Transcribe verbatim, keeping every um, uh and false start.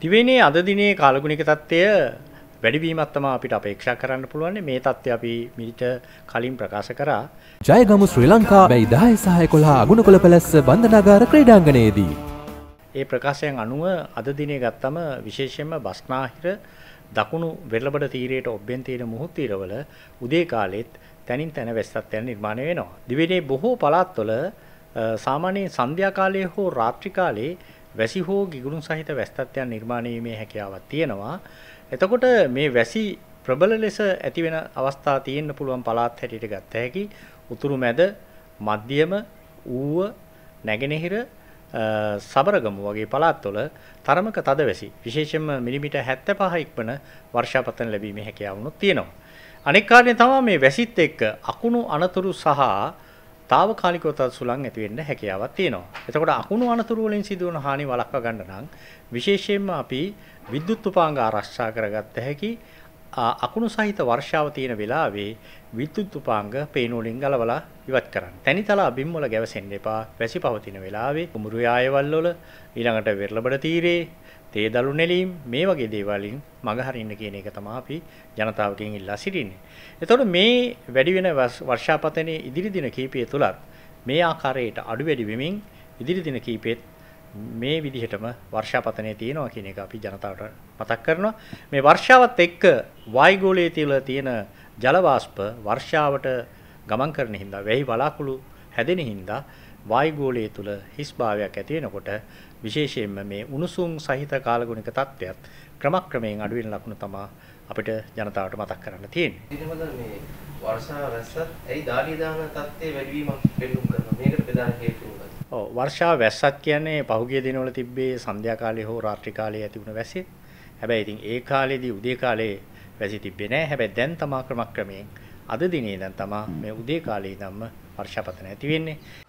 දිවයිනේ අද දිනේ කාලගුණික තත්ත්වය වැඩිවීමක් තමයි අපිට අපේක්ෂා කරන්න පුළුවන්. මේ තත්ත්වය අපි මීට කලින් ප්‍රකාශ කරා. ජයගමු ශ්‍රී ලංකා මැයි දහය සහ එකොළහ අගුණකොළ පැලැස්ස බන්ධනාගාර ක්‍රීඩාංගණයේදී. ඒ ප්‍රකාශයන් අනුව අද දිනේ ගත්තම විශේෂයෙන්ම බස්නාහිර දකුණු වෙරළබඩ තීරයට ඔබ්බෙන් තියෙන මුහුත් තීරවල උදේ කාලෙත් තනින් තන වැස්සත්යන් නිර්මාණය වෙනවා. දිවයිනේ බොහෝ පළාත්වල සාමාන්‍යයෙන් සන්ධ්‍යා කාලයේ හෝ රාත්‍රී කාලයේ වැසි හෝ ගිගුරුන් සහිත වැස්සත්යන් නිර්මාණය වීමේ හැකියාවක් තියෙනවා. එතකොට මේ වැසි ප්‍රබල ලෙස ඇති වෙන අවස්ථා තියෙන්න පුළුවන් පළාත් හැටියට ගත්ත හැකි උතුරු මැද මධ්‍යම ඌව නැගෙනහිර සබරගමු වගේ පළාත්වල තරමක තද වැසි විශේෂයෙන්ම මිලිමීටර් හැත්තෑ පහ ඉක්මන වර්ෂාපතන ලැබීමේ හැකියාව උනොත් තියෙනවා. අනෙක් කාරණේ තමයි මේ වැසිත් එක්ක අකුණු අනතුරු සහ తాවකාලිකව තද සුළං ඇති වෙන්න හැකියාවක් තියෙනවා. එතකොට අකුණු අනතුරු වලින් සිදුවන හානි වළක්වා ගන්න නම් විශේෂයෙන්ම අපි විද්‍යුත් උපාංග ආරක්ෂා කරගත්ත හැකි අකුණු සහිත වර්ෂාව තියෙන වෙලාවේ විද්‍යුත් උපාංග පේන වලින් ගලවලා ඉවත් කරන්න. තනිතලා බිම් වල ගැවසෙන්න එපා. වැසි පවතින වෙලාවේ කුඹුරු යායවල් වල ඊළඟට වෙරළබඩ තීරේ තේ දළු නෙලීම් මේ වගේ දේවල්ින් මග හරින්න කියන එක තමයි අපි ජනතාවගෙන් ඉල්ලා සිටින්නේ. එතකොට මේ වැඩි වෙන වර්ෂාපතනයේ ඉදිරි දින කිහිපය තුලත් මේ ආකාරයට අඩු වැඩි වෙමින් ඉදිරි දින කිහිපෙත් මේ විදිහටම වර්ෂාපතනයේ තියෙනවා කියන එක අපි ජනතාවට මතක් කරනවා. මේ වර්ෂාවත් එක්ක වායුගෝලයේ තියලා තියෙන ජල වාෂ්ප වර්ෂාවට ගමන් කරන හින්දා වැහි වලාකුළු හැදෙන හින්දා වායුගෝලයේ තුල හිස්භාවයක් ඇති වෙනකොට විශේෂයෙන්ම මේ උණුසුම් සහිත කාලගුණික තත්ත්වයක් ක්‍රමක්‍රමයෙන් අඩු වෙන ලකුණු තමයි අපිට ජනතාවට මතක් කරන්න තියෙන්නේ. ඊටමද මේ වර්ෂාව වැස්සත් ඇයි දාඩිය දාන තත්ත්වයේ වැඩිවීමක් පෙන්නුම් කරනවා. මේකට ප්‍රධාන හේතුව මොකක්ද? ඔව් වර්ෂාව වැස්සත් කියන්නේ පහුගිය දිනවල තිබ්බේ සන්ධ්‍යා කාලේ හෝ රාත්‍රී කාලේ ඇති වුණ වැස්සේ. හැබැයි ඉතින් ඒ කාලේදී උදේ කාලේ වැසි තිබ්බේ නැහැ. හැබැයි දැන් තමා ක්‍රමක්‍රමයෙන් අද දිනේ දැන් තමා මේ උදේ කාලේ ඉඳන්ම වර්ෂාපතන ඇති වෙන්නේ.